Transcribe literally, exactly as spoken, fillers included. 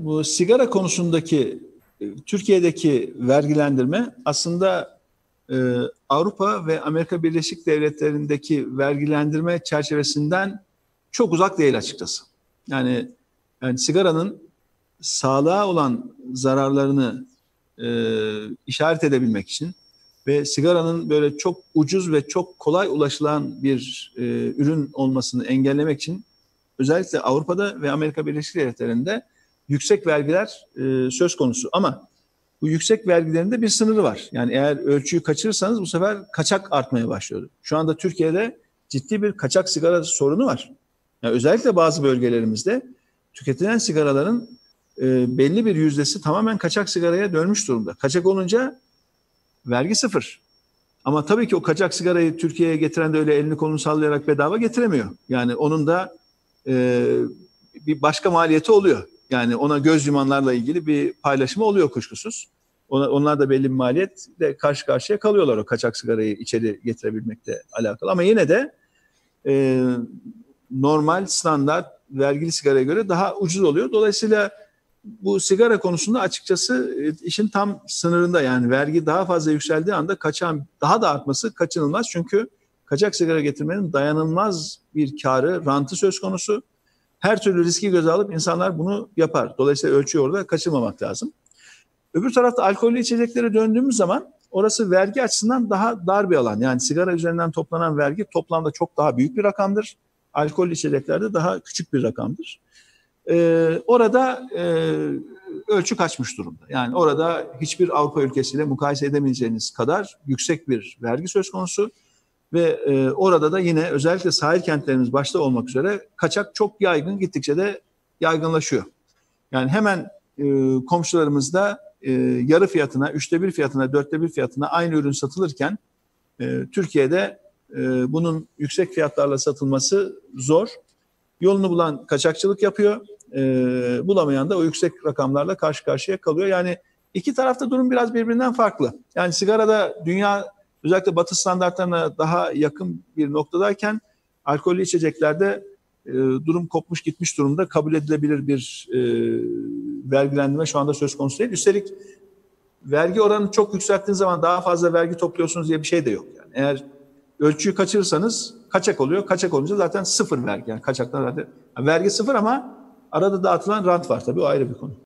bu sigara konusundaki e, Türkiye'deki vergilendirme aslında e, Avrupa ve Amerika Birleşik Devletleri'ndeki vergilendirme çerçevesinden çok uzak değil açıkçası. Yani, yani sigaranın sağlığa olan zararlarını e, işaret edebilmek için ve sigaranın böyle çok ucuz ve çok kolay ulaşılan bir e, ürün olmasını engellemek için özellikle Avrupa'da ve Amerika Birleşik Devletleri'nde yüksek vergiler e, söz konusu. Ama bu yüksek vergilerin de bir sınırı var. Yani eğer ölçüyü kaçırırsanız bu sefer kaçak artmaya başlıyor. Şu anda Türkiye'de ciddi bir kaçak sigara sorunu var. Yani özellikle bazı bölgelerimizde tüketilen sigaraların e, belli bir yüzdesi tamamen kaçak sigaraya dönmüş durumda. Kaçak olunca vergi sıfır. Ama tabii ki o kaçak sigarayı Türkiye'ye getiren de öyle elini kolunu sallayarak bedava getiremiyor. Yani onun da e, bir başka maliyeti oluyor. Yani ona göz yumanlarla ilgili bir paylaşımı oluyor kuşkusuz. Ona, onlar da belli bir maliyetle karşı karşıya kalıyorlar o kaçak sigarayı içeri getirebilmekle alakalı. Ama yine de e, normal, standart, vergili sigaraya göre daha ucuz oluyor. Dolayısıyla bu sigara konusunda açıkçası işin tam sınırında, yani vergi daha fazla yükseldiği anda kaçağın daha da artması kaçınılmaz. Çünkü kaçak sigara getirmenin dayanılmaz bir karı, rantı söz konusu. Her türlü riski göze alıp insanlar bunu yapar. Dolayısıyla ölçüyü orada kaçırmamak lazım. Öbür tarafta alkollü içeceklere döndüğümüz zaman orası vergi açısından daha dar bir alan. Yani sigara üzerinden toplanan vergi toplamda çok daha büyük bir rakamdır. Alkollü içeceklerde daha küçük bir rakamdır. Ee, orada e, ölçü kaçmış durumda. Yani orada hiçbir Avrupa ülkesiyle mukayese edemeyeceğiniz kadar yüksek bir vergi söz konusu. Ve e, orada da yine özellikle sahil kentlerimiz başta olmak üzere kaçak çok yaygın, gittikçe de yaygınlaşıyor. Yani hemen e, komşularımızda e, yarı fiyatına, üçte bir fiyatına, dörtte bir fiyatına aynı ürün satılırken e, Türkiye'de e, bunun yüksek fiyatlarla satılması zor. Yolunu bulan kaçakçılık yapıyor, e, bulamayan da o yüksek rakamlarla karşı karşıya kalıyor. Yani iki tarafta durum biraz birbirinden farklı. Yani sigarada dünya özellikle Batı standartlarına daha yakın bir noktadayken alkollü içeceklerde e, durum kopmuş gitmiş durumda, kabul edilebilir bir e, vergilendirme şu anda söz konusu değil. Üstelik vergi oranını çok yükselttiğiniz zaman daha fazla vergi topluyorsunuz diye bir şey de yok. Yani eğer ölçüyü kaçırırsanız kaçak oluyor. Kaçak olunca zaten sıfır vergi. Yani kaçaklar zaten yani vergi sıfır ama arada dağıtılan rant var tabii, o ayrı bir konu.